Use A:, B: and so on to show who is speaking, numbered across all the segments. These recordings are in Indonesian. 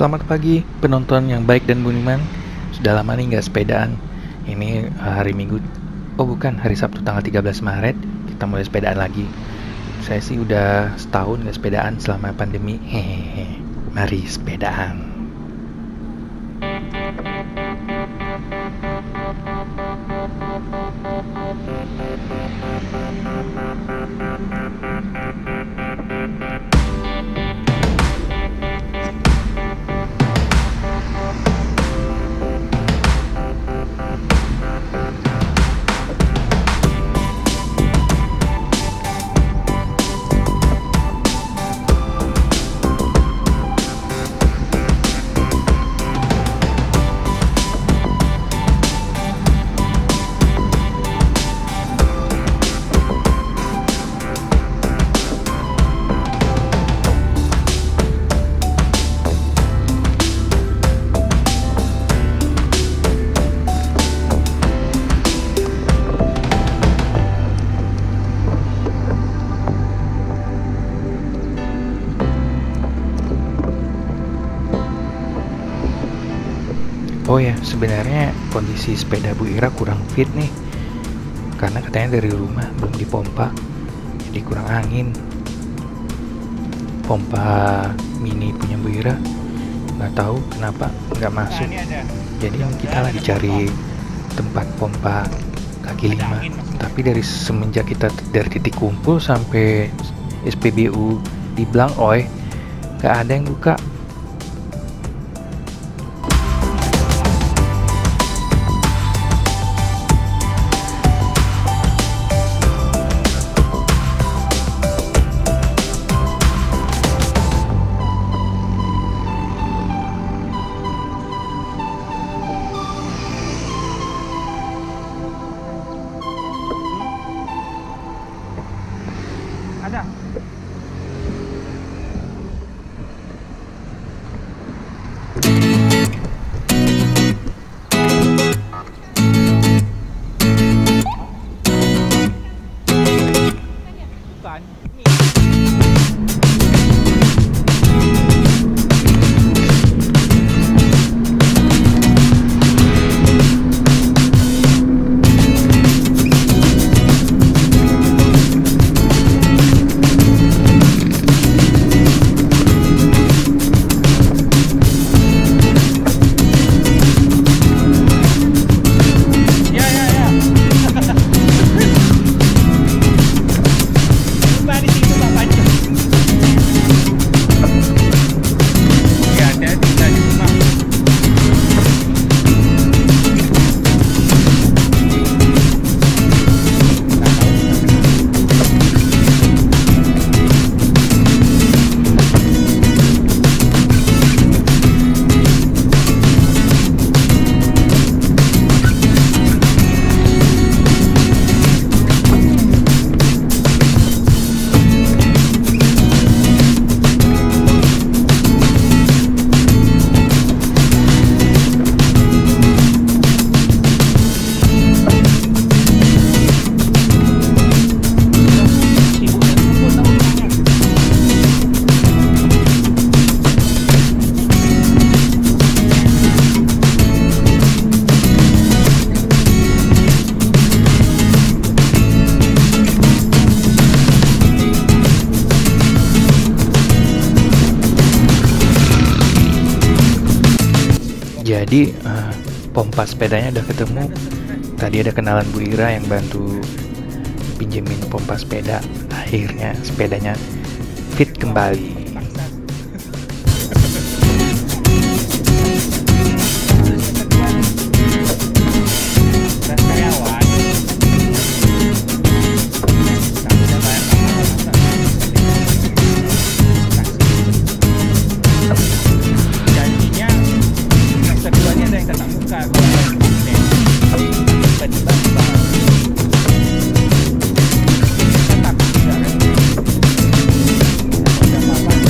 A: Selamat pagi penonton yang baik dan budiman. Sudah lama nih nggak sepedaan. Ini hari Minggu. Oh bukan, hari Sabtu tanggal 13 Maret. Kita mulai sepedaan lagi. Saya sih udah setahun nggak sepedaan selama pandemi. Hehehe. Mari sepedaan. Oh ya, sebenarnya kondisi sepeda Bu Ira kurang fit nih. Karena katanya dari rumah belum dipompa, jadi kurang angin. Pompa mini punya Bu Ira nggak tahu kenapa nggak masuk. Jadi kita lagi cari tempat pompa kaki lima. Tapi dari semenjak kita dari titik kumpul sampai SPBU di Blangoy, nggak ada yang buka.
B: Ada. Bukan.
A: Jadi pompa sepedanya udah ketemu. Tadi ada kenalan Bu Ira yang bantu pinjemin pompa sepeda. Akhirnya sepedanya fit kembali.
B: Tiba-tiba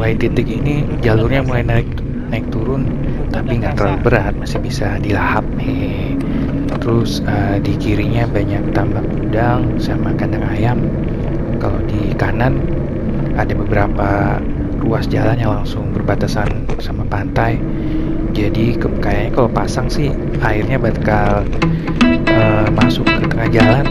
A: mulai titik ini jalurnya mulai naik turun, tapi nggak terlalu berat, masih bisa dilahap nih. Terus di kirinya banyak tambak udang sama kandang ayam. Kalau di kanan ada beberapa ruas jalan yang langsung berbatasan sama pantai. Jadi kayaknya kalau pasang sih airnya bakal masuk ke tengah jalan.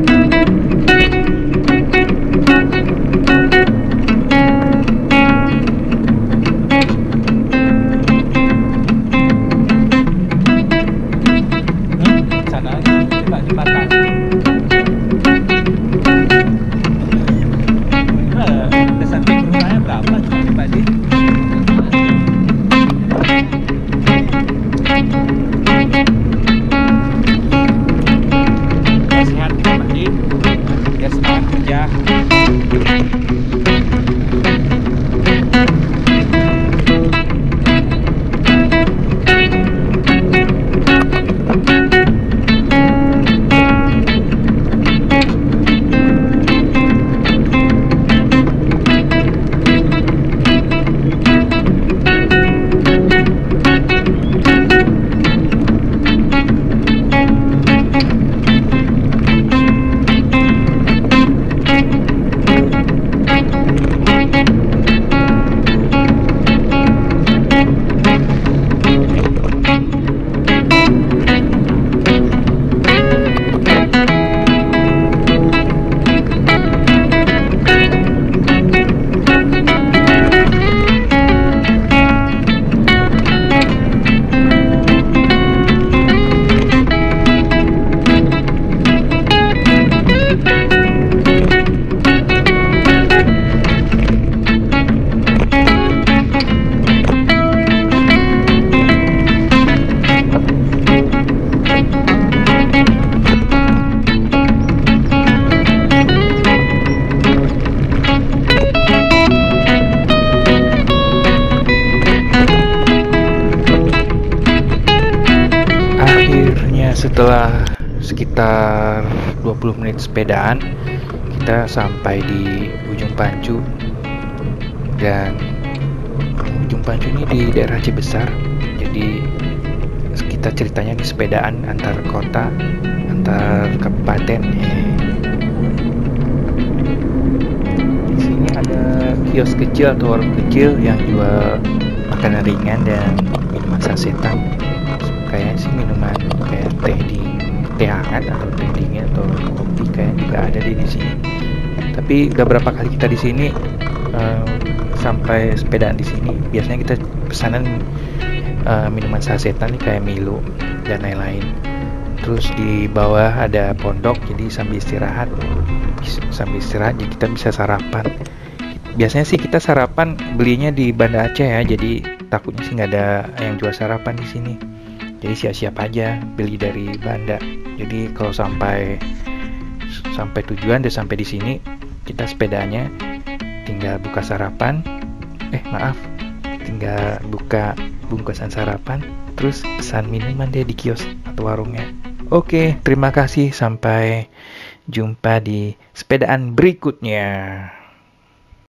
A: Setelah sekitar 20 menit sepedaan, kita sampai di ujung Pancu. Dan ujung Pancu ini di daerah Cibesar. Jadi kita ceritanya di sepedaan antar kota, antar kabupaten. Di sini ada kios kecil atau warung kecil yang jual makanan ringan dan minuman sasetan. Kayaknya sih minuman kayak teh hangat atau teh dingin atau kopi kayak juga ada di sini. Tapi udah berapa kali kita di sini sampai sepedaan di sini. Biasanya kita pesanan minuman sasetan nih kayak Milo dan lain-lain. Terus di bawah ada pondok, jadi sambil istirahat jadi kita bisa sarapan. Biasanya sih kita sarapan belinya di Banda Aceh ya, jadi takutnya sih nggak ada yang jual sarapan di sini. Jadi siap-siap aja beli dari Banda. Jadi kalau sampai tujuan, udah sampai di sini, kita sepedanya tinggal buka sarapan. Tinggal buka bungkusan sarapan, terus pesan minuman deh di kios atau warungnya. Oke, terima kasih. Sampai jumpa di sepedaan berikutnya.